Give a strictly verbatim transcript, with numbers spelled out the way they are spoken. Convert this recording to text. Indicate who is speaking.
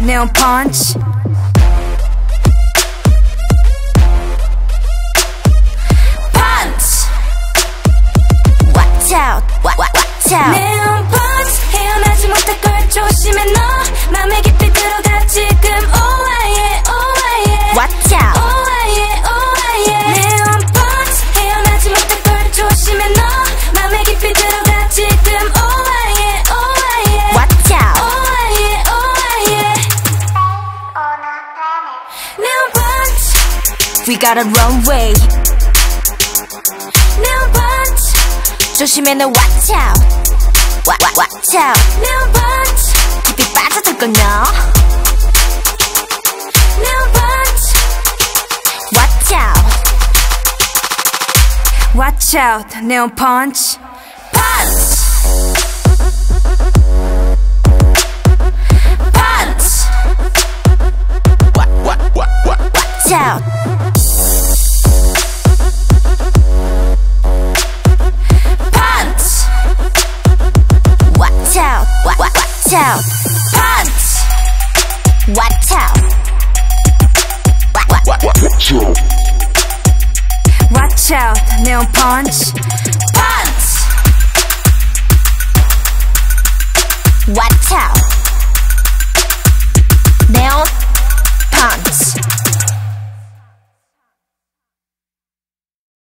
Speaker 1: NeonPunch. Punch. Watch out, watch, watch out.
Speaker 2: 네온펀치 헤어나지 못할 걸 조심해 너 맘에 깊이 들어가 지금 oh yeah oh yeah
Speaker 1: Watch out.
Speaker 2: oh yeah oh yeah 네온펀치 헤어나지 못할 걸 조심해 너 맘에 깊이 들어가 지금 oh yeah oh yeah
Speaker 1: Watch out.
Speaker 2: oh yeah oh yeah 네온펀치
Speaker 1: We got a runway.
Speaker 2: 네온펀치
Speaker 1: 조심해 너 watch out. Wa- wa- Watch out.
Speaker 2: 네온펀치
Speaker 1: 깊이 빠져들 거냐.
Speaker 2: 네온펀치
Speaker 1: Watch out. Watch out. NeonPunch.
Speaker 2: Punch. Punch.
Speaker 1: Watch out.
Speaker 2: Punch.
Speaker 1: Watch out. Wa- wa- Watch out.
Speaker 2: Punch.
Speaker 1: Watch out. Wa- wa-
Speaker 3: Watch out.
Speaker 1: Watch out. NeonPunch.